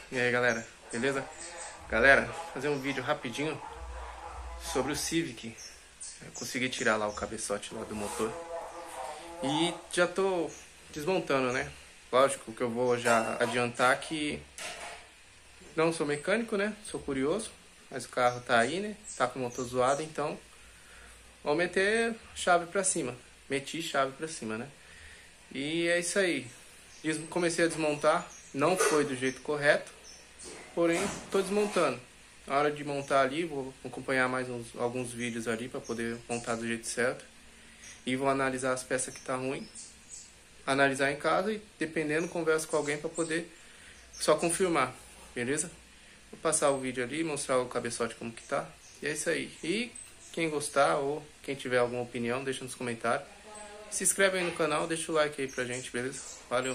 E aí galera, beleza? Galera, fazer um vídeo rapidinho sobre o Civic. Eu consegui tirar lá o cabeçote lá do motor e já tô desmontando, né? Lógico que eu vou já adiantar que não sou mecânico, né? Sou curioso, mas o carro tá aí, né? Tá com o motor zoado, então vou meter chave pra cima. Meti chave pra cima, né? E é isso aí. Comecei a desmontar, não foi do jeito correto, porém tô desmontando. Na hora de montar ali, vou acompanhar mais alguns vídeos ali para poder montar do jeito certo. E vou analisar as peças que tá ruim, analisar em casa e dependendo converso com alguém para poder só confirmar, beleza? Vou passar o vídeo ali, mostrar o cabeçote como que tá. E é isso aí. E quem gostar ou quem tiver alguma opinião, deixa nos comentários. Se inscreve aí no canal, deixa o like aí pra gente, beleza? Valeu!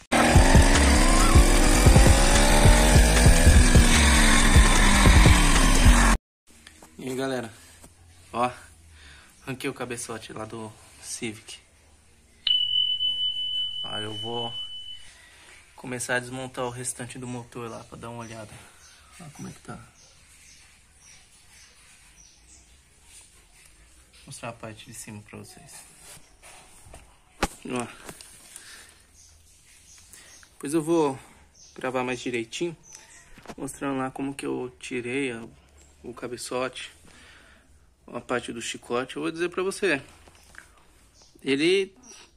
E aí galera, ó, arranquei o cabeçote lá do Civic. Ó, eu vou começar a desmontar o restante do motor lá pra dar uma olhada. Olha como é que tá. Vou mostrar a parte de cima pra vocês. Ó. Depois eu vou gravar mais direitinho, mostrando lá como que eu tirei o cabeçote, a parte do chicote. Eu vou dizer pra você, ele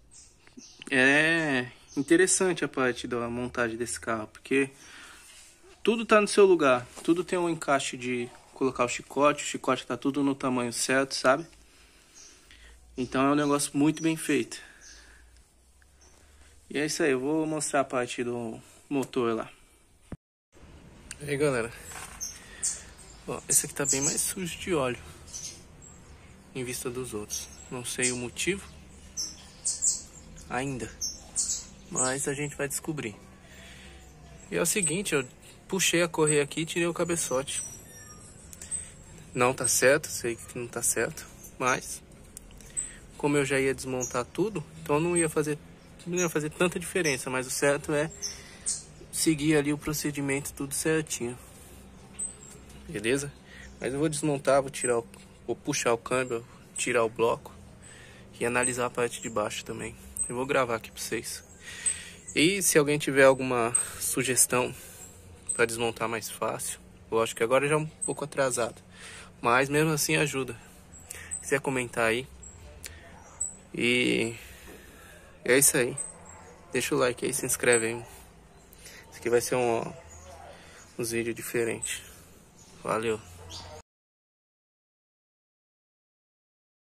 é interessante a parte da montagem desse carro, porque tudo tá no seu lugar, tudo tem um encaixe de colocar o chicote tá tudo no tamanho certo, sabe? Então é um negócio muito bem feito. E é isso aí, eu vou mostrar a parte do motor lá. E aí galera, ó, esse aqui tá bem mais sujo de óleo em vista dos outros. Não sei o motivo ainda, mas a gente vai descobrir. E é o seguinte, eu puxei a correia aqui e tirei o cabeçote. Não tá certo, sei que não tá certo, mas como eu já ia desmontar tudo, então não ia fazer tanta diferença, mas o certo é seguir ali o procedimento tudo certinho. Beleza? Mas eu vou desmontar, vou puxar o câmbio, tirar o bloco e analisar a parte de baixo também. Eu vou gravar aqui pra vocês. E se alguém tiver alguma sugestão para desmontar mais fácil, eu acho que agora já é um pouco atrasado, mas mesmo assim ajuda. Se quiser comentar aí. E é isso aí. Deixa o like aí, se inscreve aí. Esse aqui vai ser uns vídeos diferentes. Valeu.